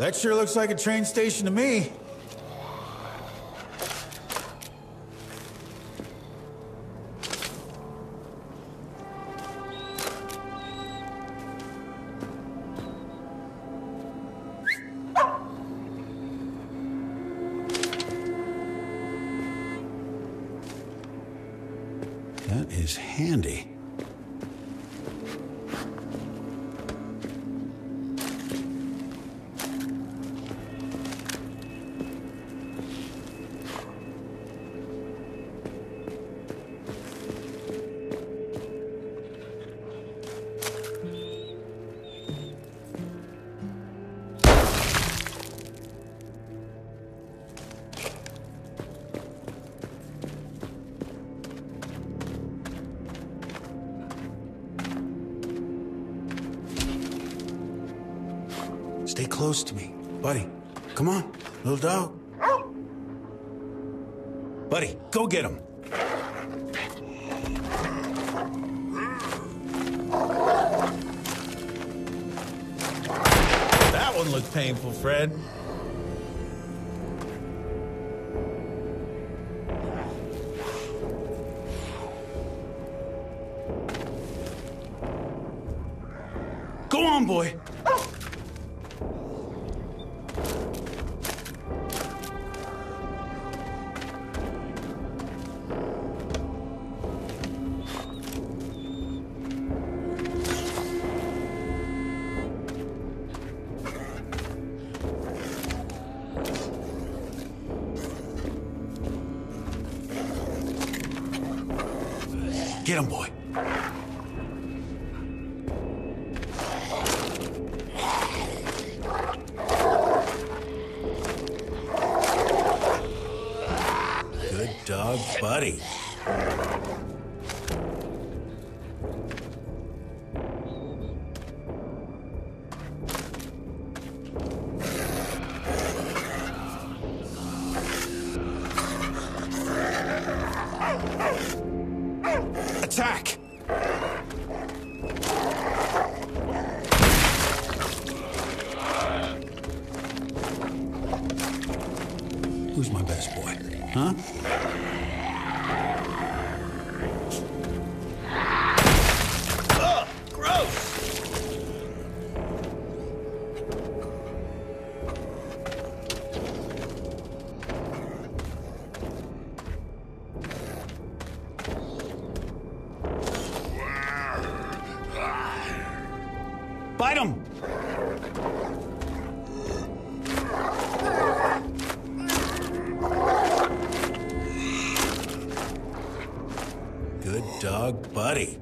That sure looks like a train station to me. That is handy. Stay close to me. Buddy, come on, little dog. Buddy, go get him. That one looked painful, Fred. Go on, boy. Get him, boy. Good dog, buddy. Attack! Who's my best boy? Huh? Ugh, gross! Bite him! Good dog, buddy.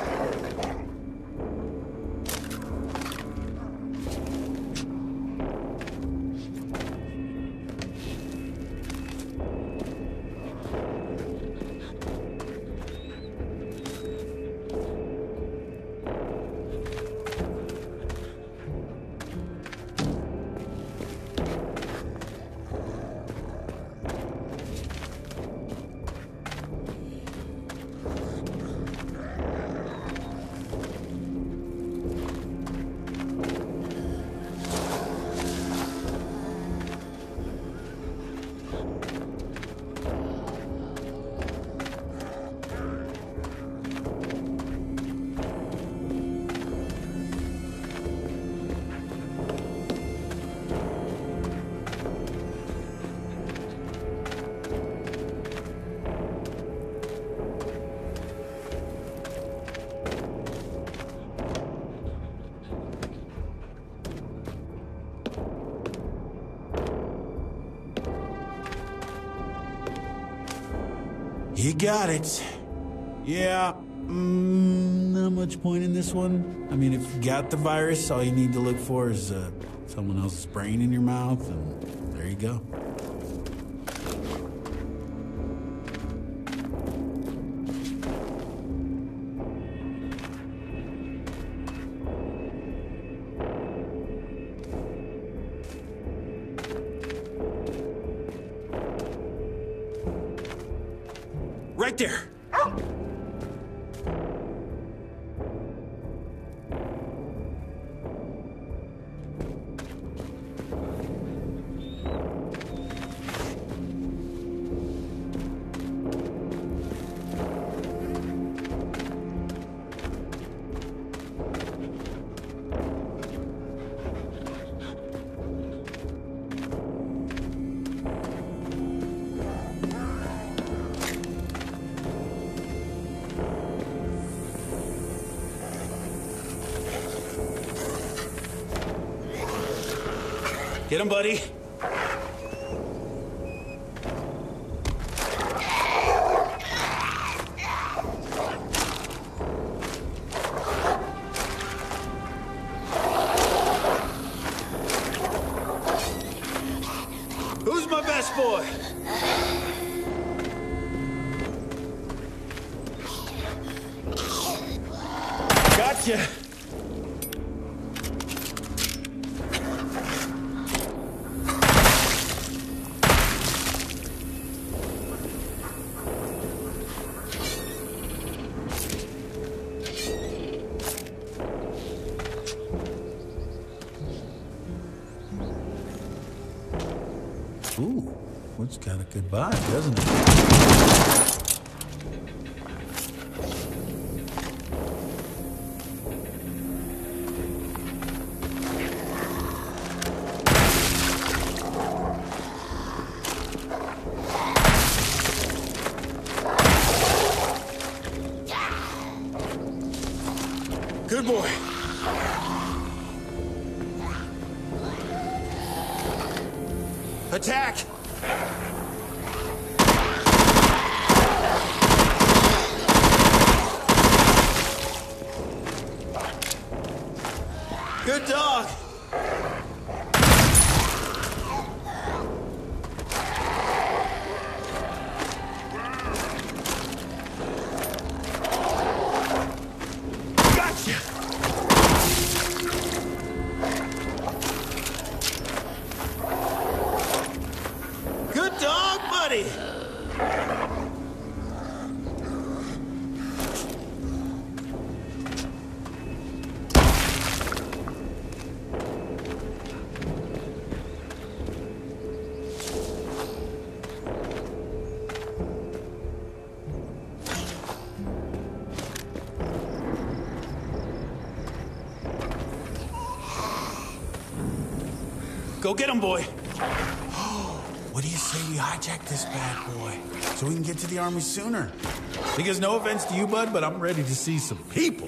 You got it. Yeah, not much point in this one. I mean, if you got the virus, all you need to look for is someone else's brain in your mouth, and there you go. Right there. Get him, buddy. Who's my best boy? Gotcha. Ooh, it's got a good vibe, doesn't it? Good boy. Attack! Good dog! Gotcha! Good dog, buddy! Go get him, boy. What do you say we hijack this bad boy so we can get to the army sooner? Because no offense to you, bud, but I'm ready to see some people.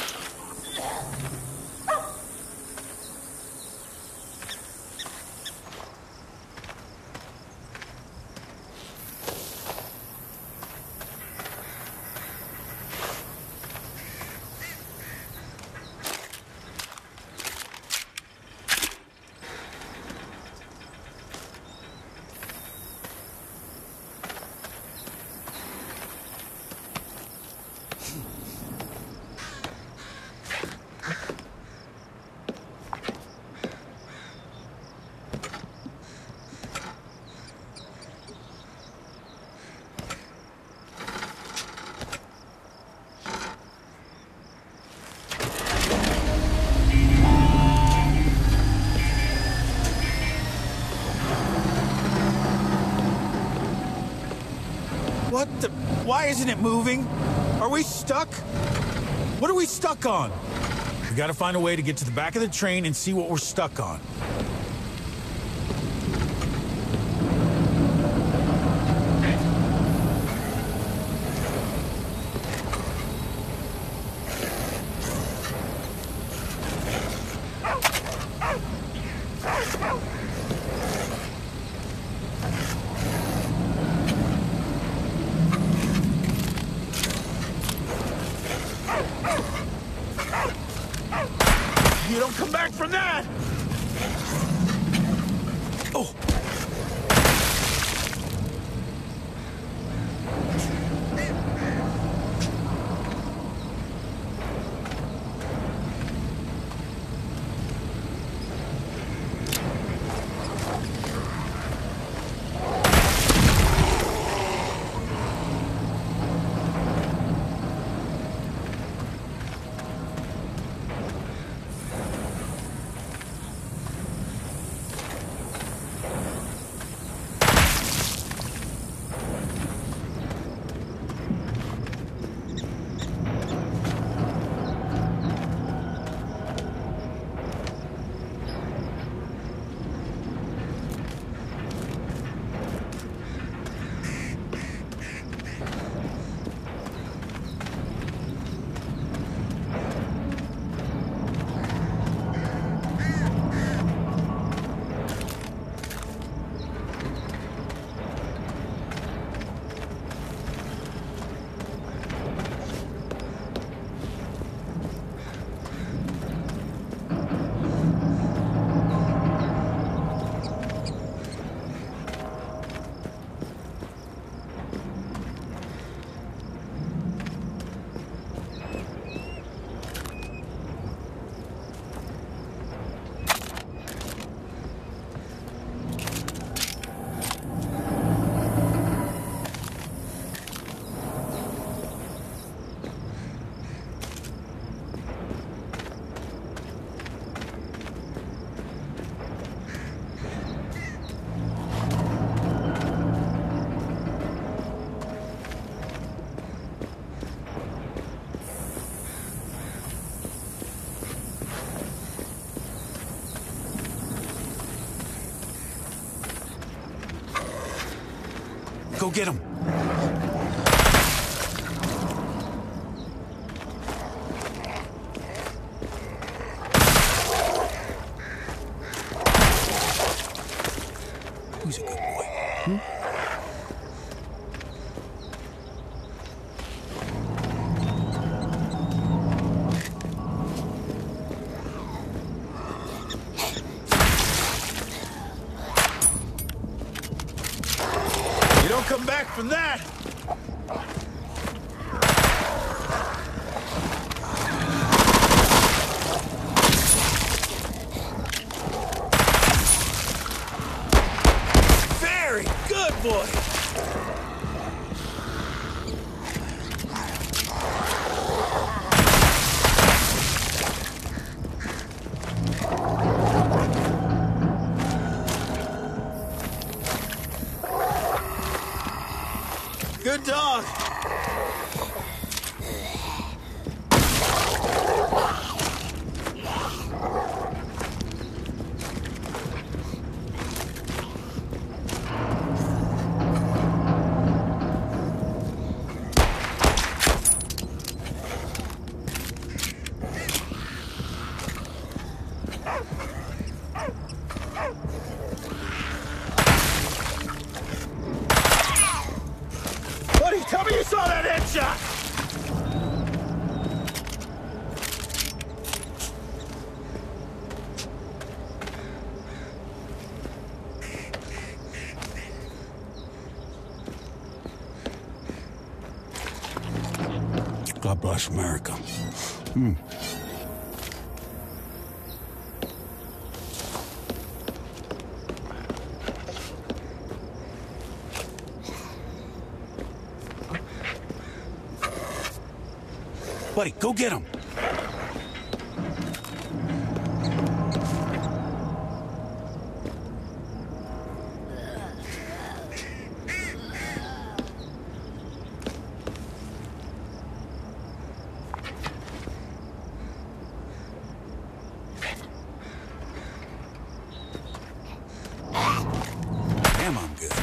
What the? Why isn't it moving? Are we stuck? What are we stuck on? We gotta find a way to get to the back of the train and see what we're stuck on. You don't come back from that! Oh! go get him. Who's a good boy? Hmm? You don't come back from that! Very good, boy! Good dog! Buddy, tell me you saw that headshot! God bless America. Hmm. Buddy, go get him. Damn, I'm good.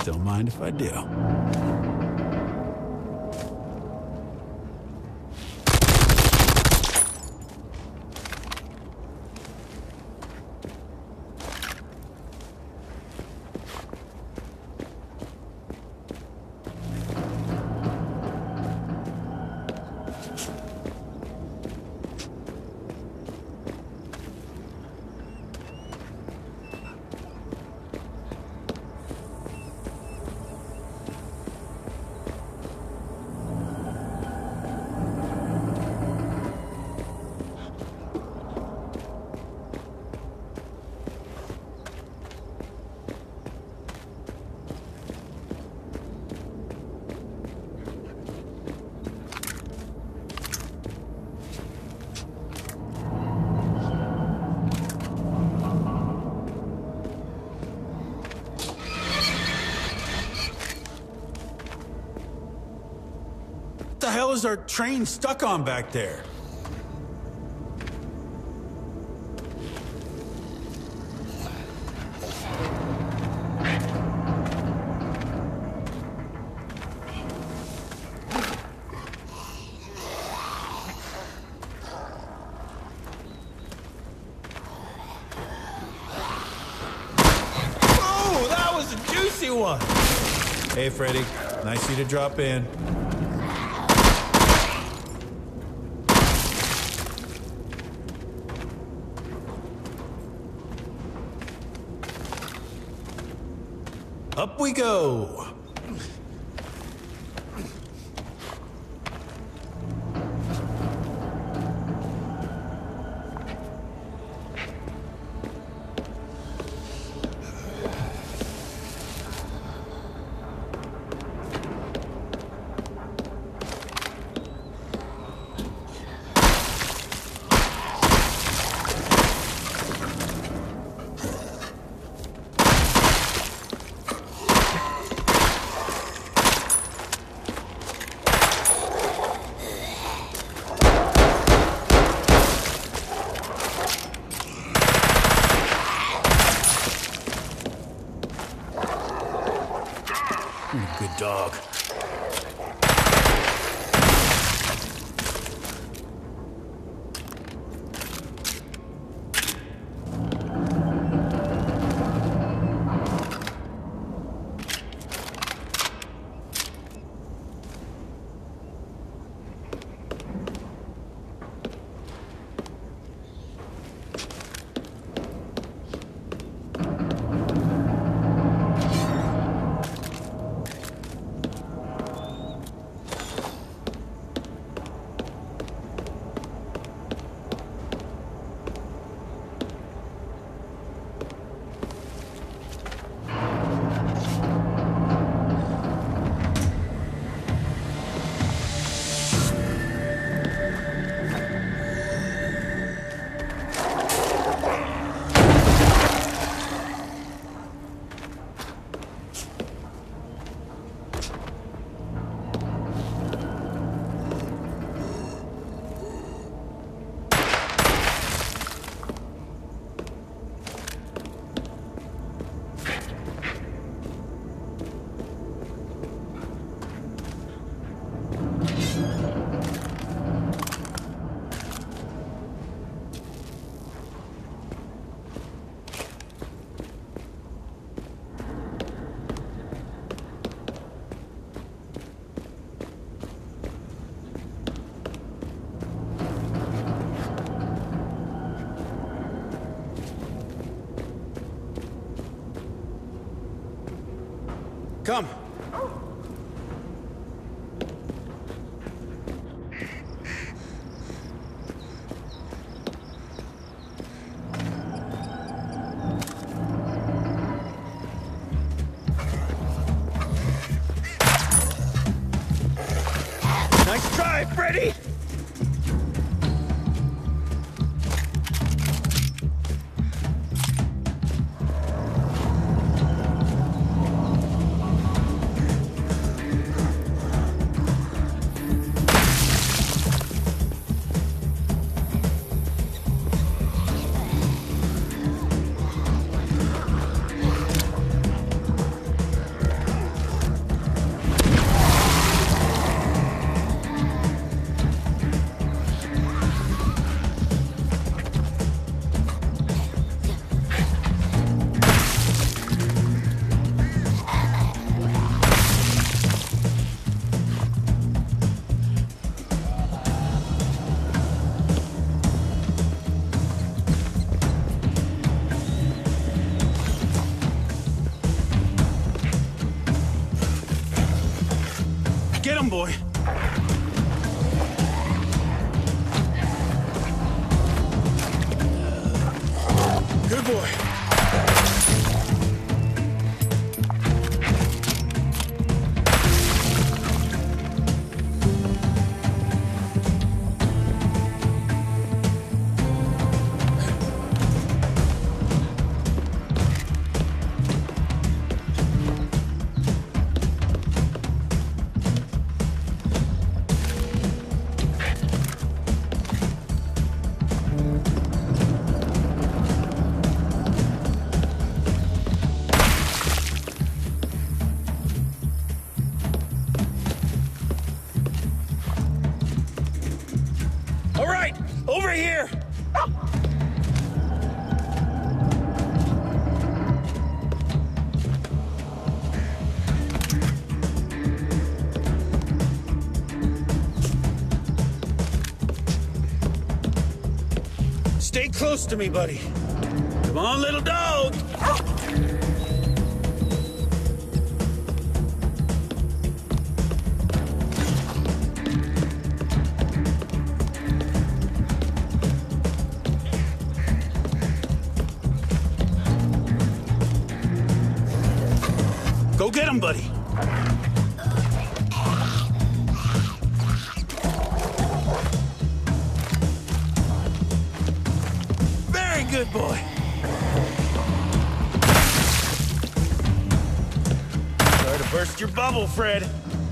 Don't mind if I do. What the hell is our train stuck on back there? Oh, that was a juicy one. Hey, Freddy. Nice of you to drop in. Up we go! Good dog. Come. Nice try, Freddy! Get him, boy. Good boy. All right, over here. Stay close to me, buddy. Come on, little dog. Go get him, buddy. Very good, boy. Sorry to burst your bubble, Fred.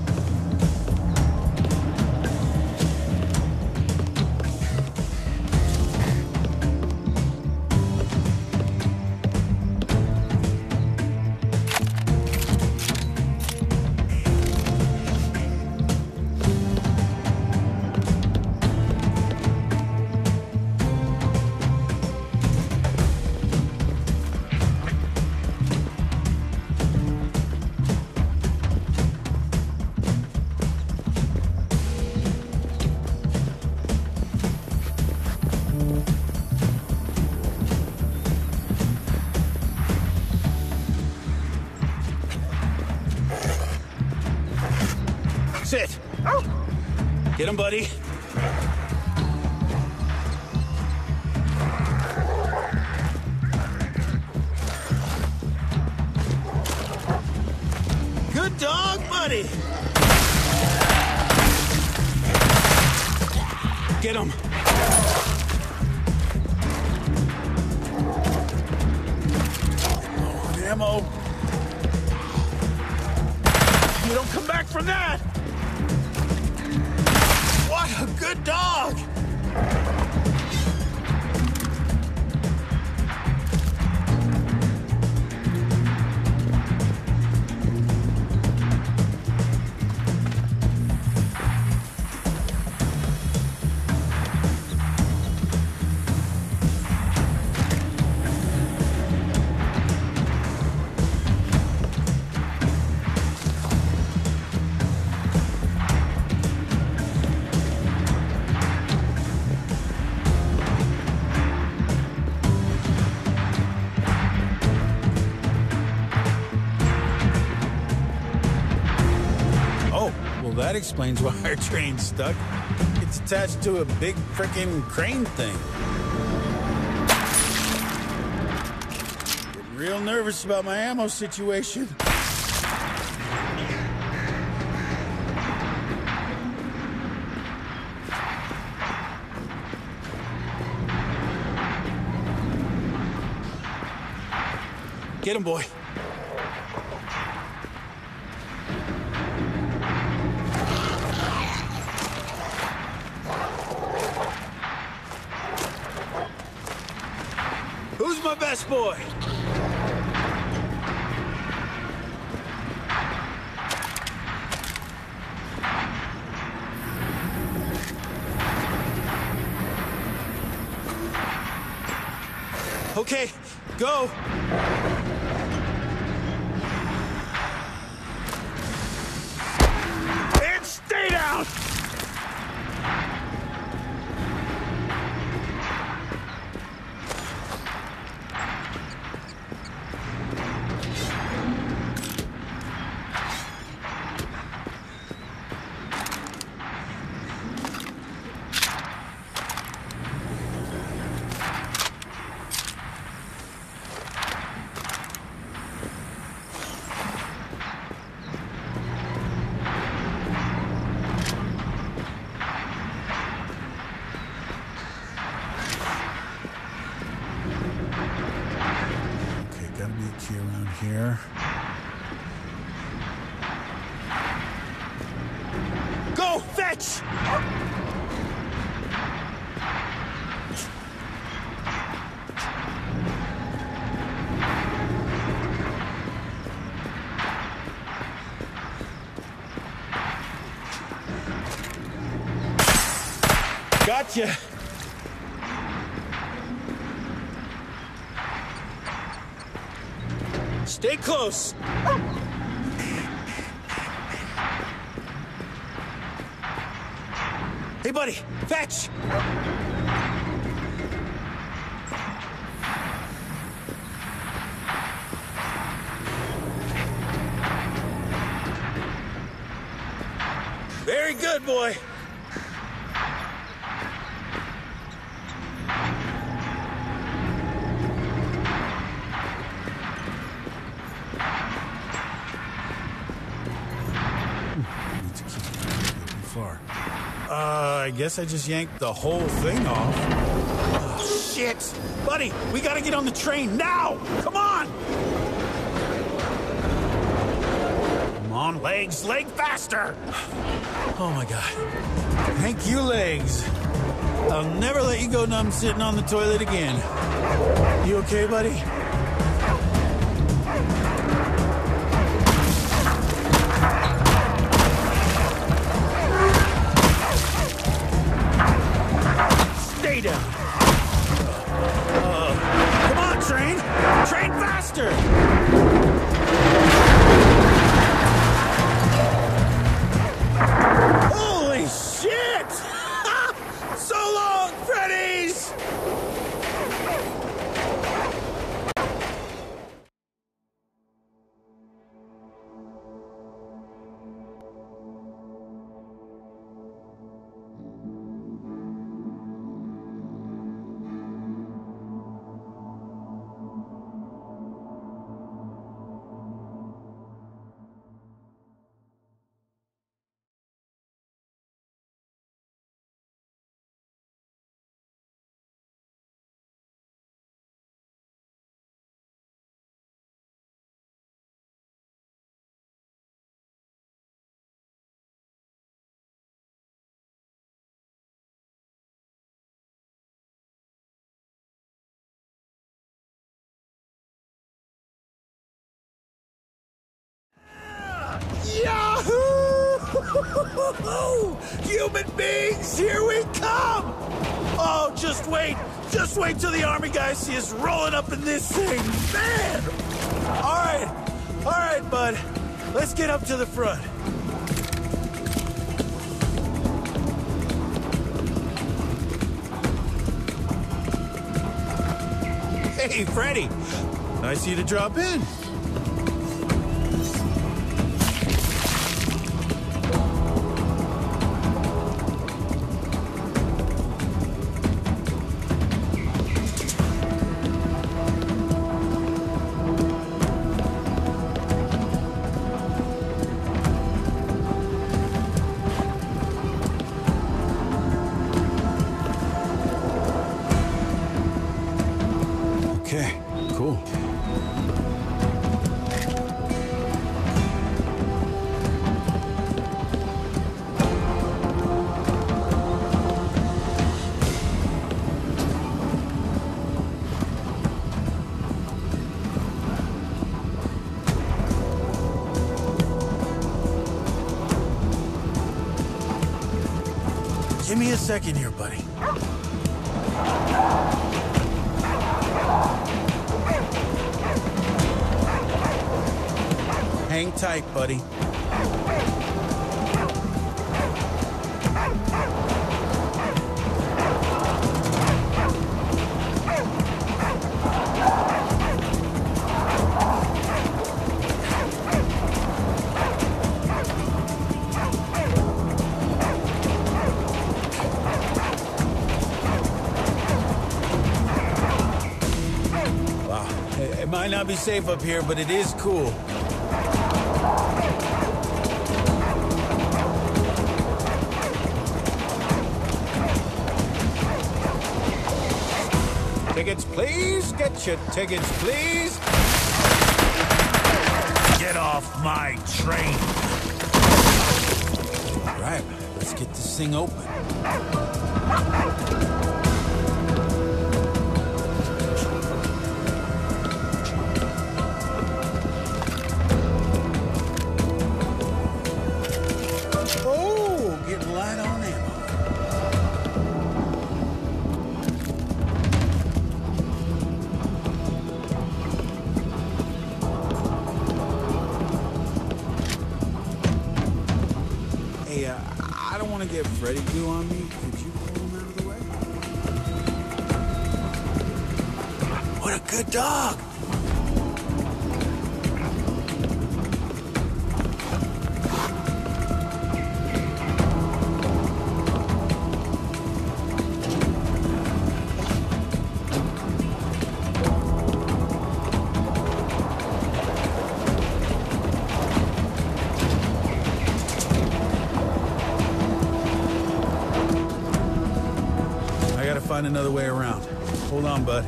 Sit. Get him, buddy. Good dog, buddy. Get him. Ammo. You don't come back from that. What a good dog! That explains why our train's stuck. It's attached to a big frickin' crane thing. Getting real nervous about my ammo situation. Get him, boy. Who's my best boy? Okay, go. And stay down. Go, fetch! Gotcha! Stay close! Hey, buddy, fetch! Very good, boy. Far. I guess I just yanked the whole thing off. Oh, shit! Buddy, we gotta get on the train now! Come on! Come on, legs, leg faster! Oh my God. Thank you, legs. I'll never let you go numb sitting on the toilet again. You okay, buddy? Stay down. Come on, train! Train faster! Holy shit! So long, Freddy's! Yahoo! Human beings, here we come! Oh, just wait till the army guys see us rolling up in this thing, man! All right, bud, let's get up to the front. Hey, Freddy. Nice of you to drop in. Okay, cool. Give me a second here, buddy. Hang tight, buddy. Wow, it might not be safe up here, but it is cool. Tickets, please. Get your tickets, please. Get off my train! All right, Let's get this thing open. Oh, getting light on ammo. Hey, I don't want to get Freddy glue on me. Could you pull him out of the way? What a good dog! I gotta find another way around. Hold on, bud.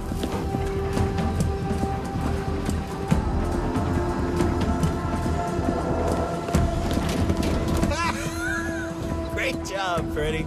Great job, Freddy.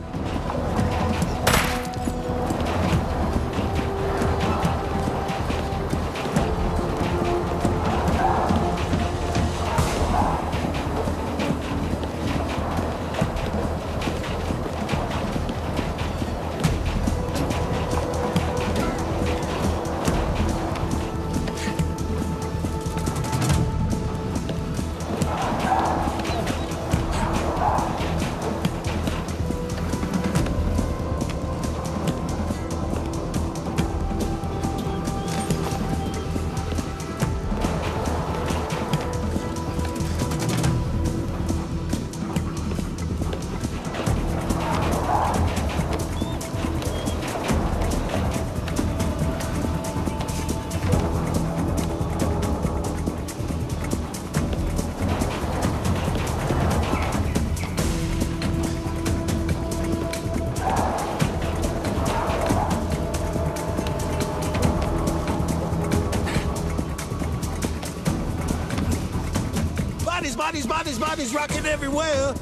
Bodies rocking everywhere.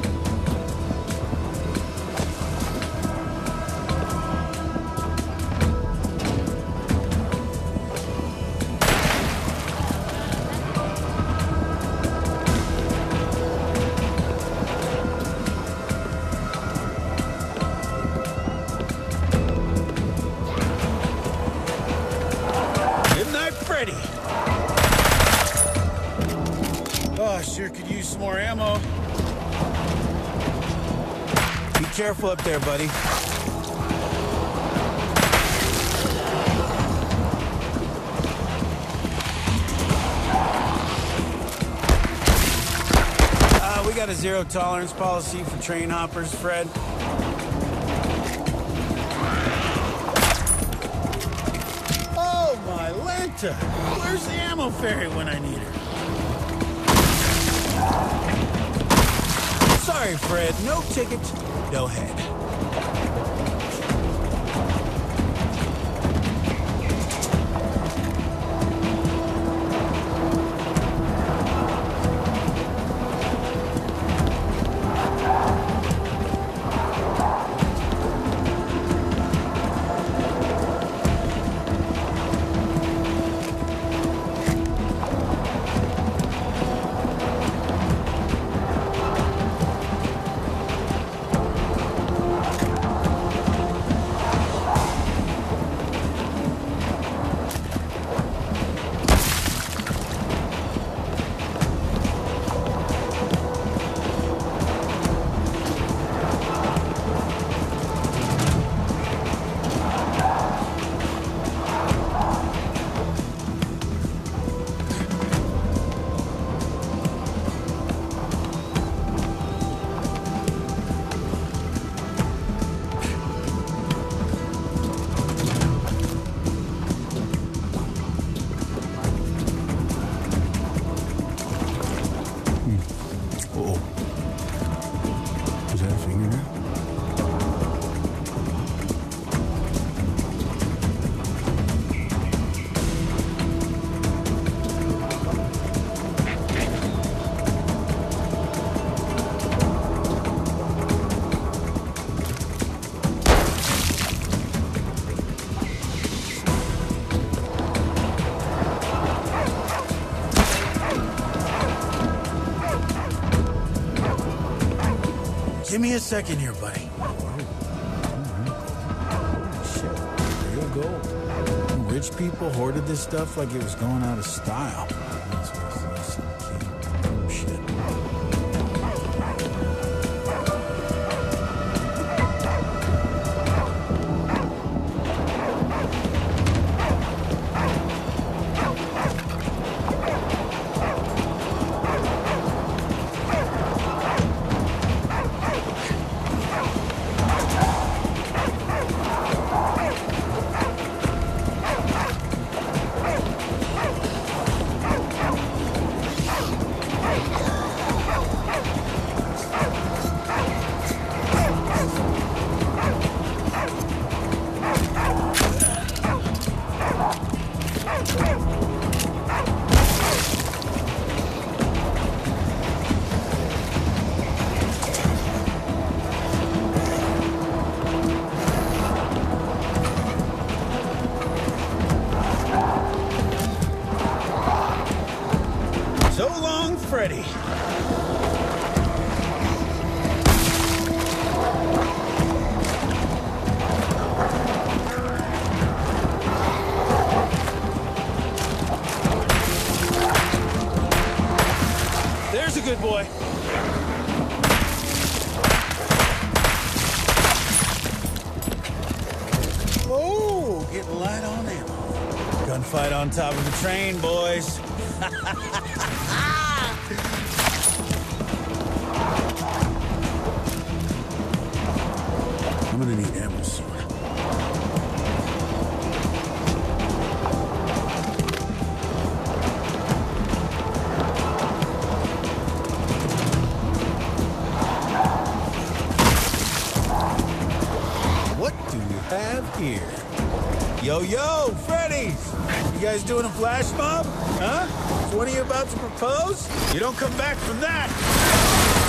Midnight Freddy. Oh, sure could use some more ammo. Be careful up there, buddy. We got a zero tolerance policy for train hoppers, Fred. Oh, my Lanta! Where's the ammo fairy when I need her? Sorry, Fred. No ticket, no head. Give me a second here, buddy. Shit, real gold. Rich people hoarded this stuff like it was going out of style. That's what this key. Oh, shit. So long, Freddy. There's a good boy. Oh, getting light on ammo. Gunfight on top of the train, boys. I'm gonna need ammo soon. What do you have here? Yo, Freddy's! You guys doing a flash mob? Huh? Is one of you about to propose? You don't come back from that!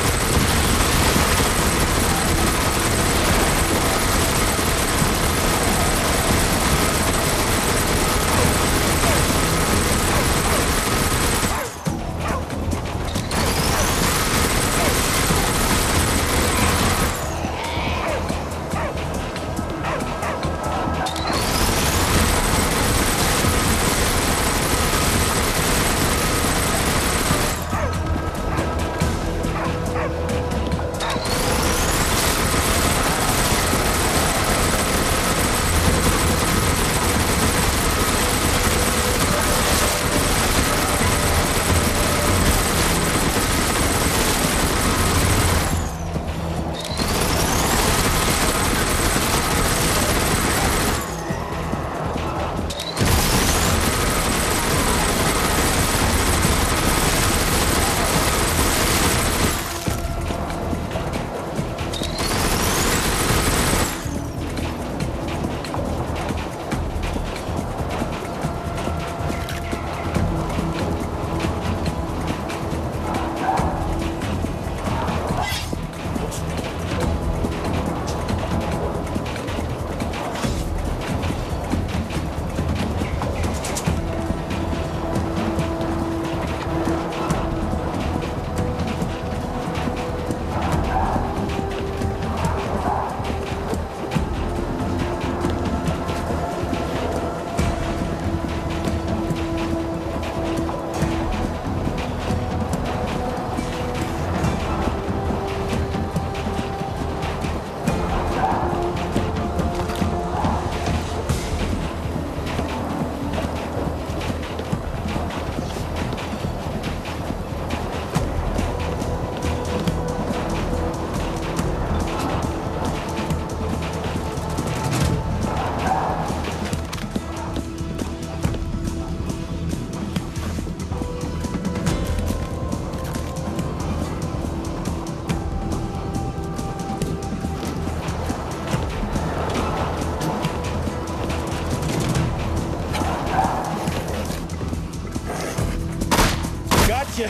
Gotcha.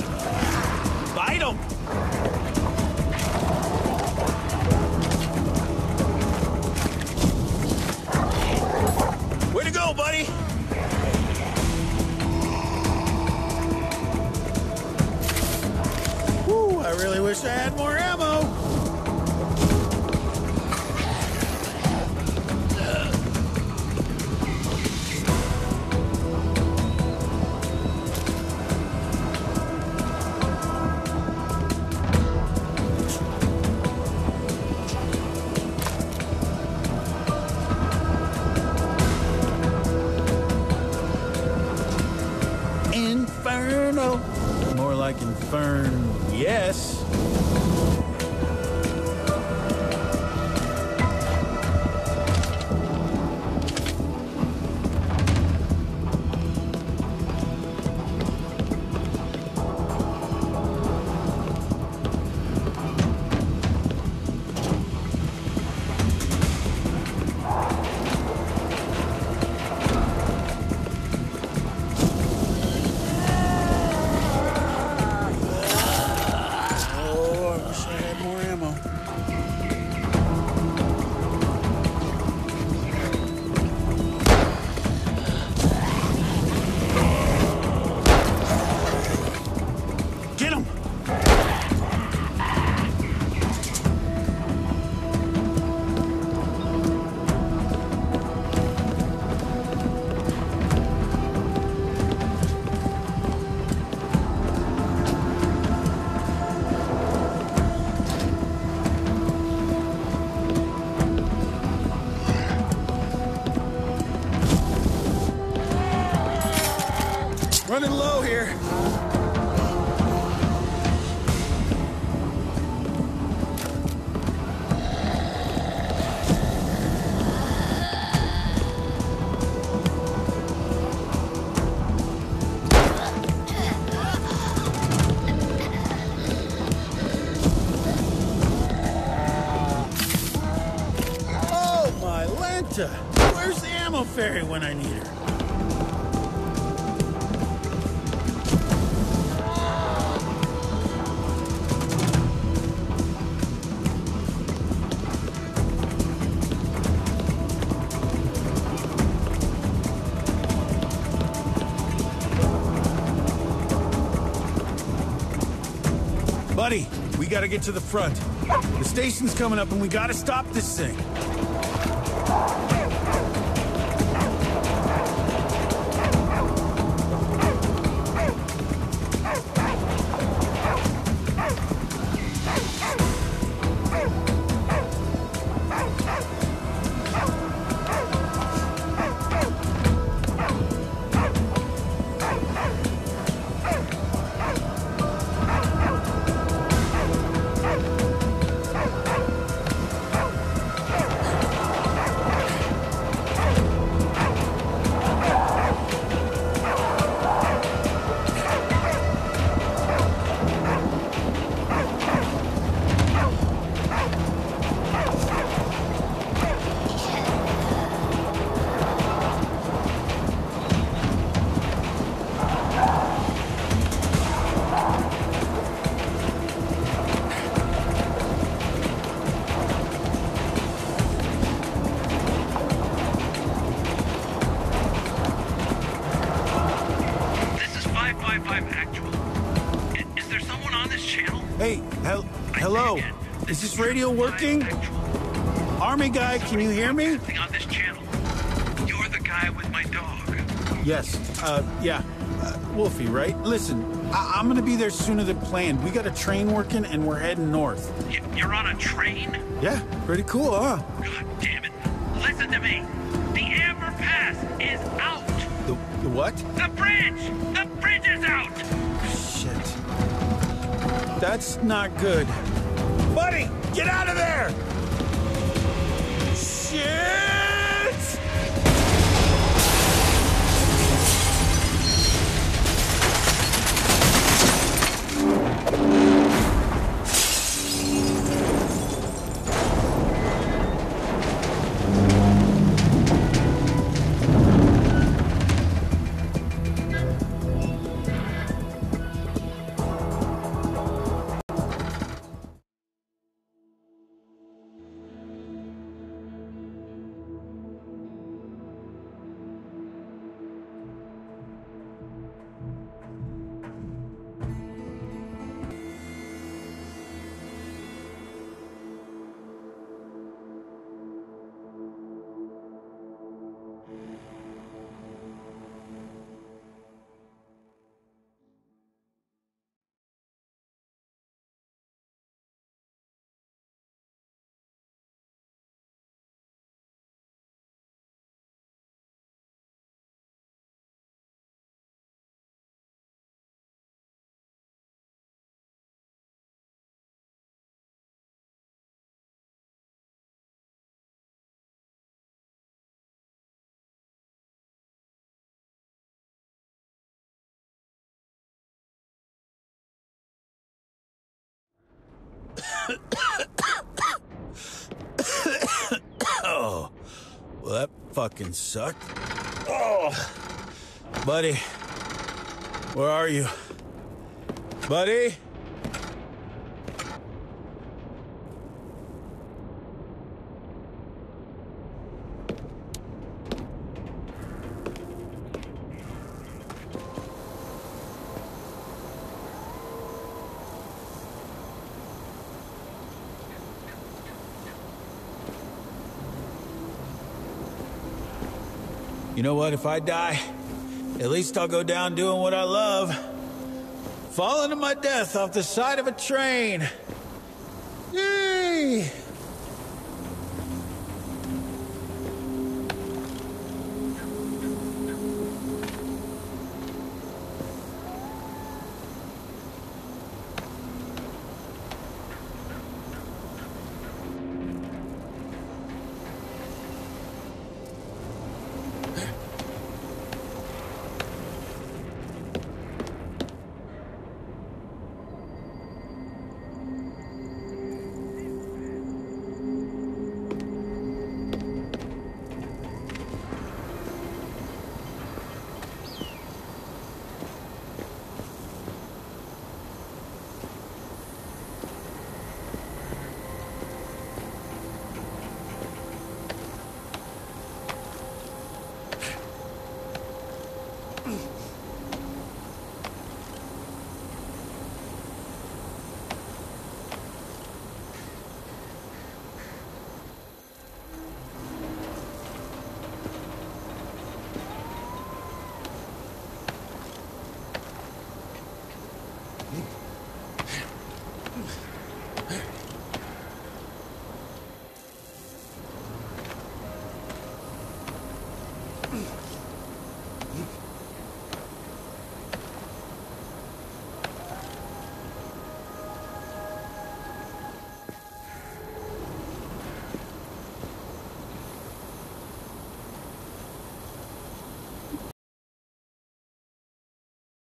Bite him. Way to go, buddy. Woo, I really wish I had more ammo. this. Running low here. Oh, my Lanta! Where's the ammo fairy when I need her? Buddy, we gotta get to the front. The station's coming up and we gotta stop this thing. Hey, hello? Is this radio working? Army guy, can you hear me? On this channel. You're the guy with my dog. Yes, yeah. Wolfie, right? Listen, I'm gonna be there sooner than planned. We got a train working and we're heading north. You're on a train? Yeah, pretty cool, huh? God damn it. Listen to me. The Amber Pass is out. The what? The bridge! The bridge is out! Shit. That's not good. Buddy, get out of there! Shit! Oh, well, that fucking sucked. Oh, buddy, where are you? Buddy? You know what? If I die, at least I'll go down doing what I love. Falling to my death off the side of a train. Yay!